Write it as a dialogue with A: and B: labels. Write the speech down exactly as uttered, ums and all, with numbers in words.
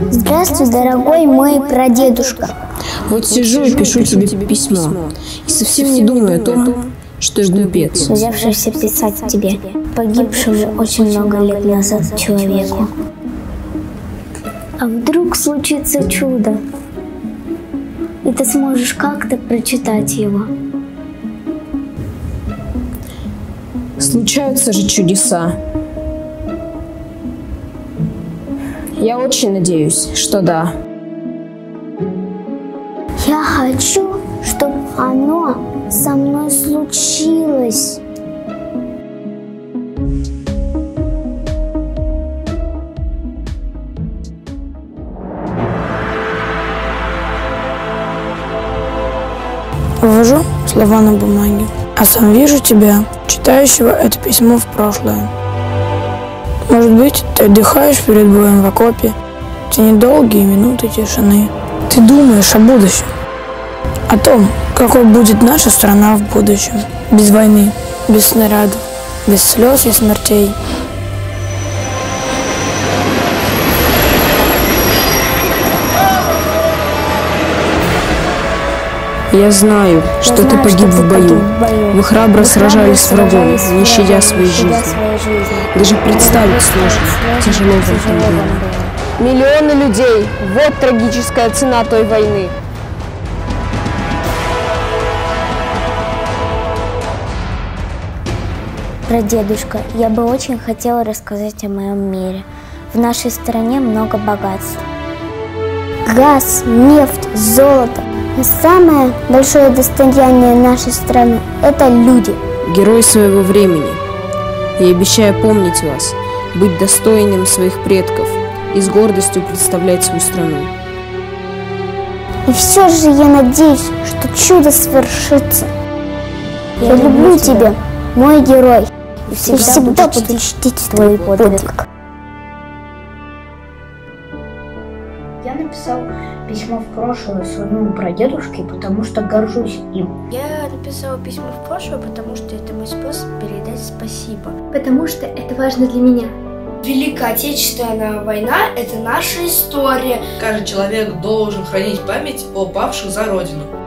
A: Здравствуй, дорогой мой прадедушка.
B: Вот сижу и пишу тебе письмо, и совсем не думаю о том, что я глупец,
A: взявшийся писать тебе, погибшему очень много лет назад человеку. А вдруг случится чудо, и ты сможешь как-то прочитать его?
B: Случаются же чудеса. Я очень надеюсь, что да.
A: Я хочу, чтобы оно со мной случилось.
C: Ввожу слова на бумаге, а сам вижу тебя, читающего это письмо в прошлое. Может быть, ты отдыхаешь перед боем в окопе, тяни долгие минуты тишины. Ты думаешь о будущем, о том, какой будет наша страна в будущем, без войны, без снарядов, без слез и смертей.
B: Я знаю,
A: Я
B: что
A: знаю,
B: ты погиб
A: что
B: в
A: ты
B: бою.
A: погиб в бою.
B: Вы храбро
A: Вы
B: сражались с врагом,
A: сражались с
B: не щадя
A: врагом,
B: своей
A: не щадя
B: жизни.
A: своей жизни.
B: Даже представить сложно, тяжело в этом
A: Тяжело
B: было.
A: вам было.
D: Миллионы людей – вот трагическая цена той войны.
A: Прадедушка, я бы очень хотела рассказать о моем мире. В нашей стране много богатств. Газ, нефть, золото. Но самое большое достояние нашей страны – это люди.
B: Герой своего времени. Я обещаю помнить вас, быть достойным своих предков и с гордостью представлять свою страну.
A: И все же я надеюсь, что чудо свершится. Я, я люблю тебя, мой герой, и всегда, и всегда буду чтить твой подвиг.
E: Я написал письмо в прошлое своему прадедушке, потому что горжусь им.
F: Я написала письмо в прошлое, потому что это мой способ передать спасибо.
G: Потому что это важно для меня.
F: Великая Отечественная война – это наша история.
H: Каждый человек должен хранить память о павших за Родину.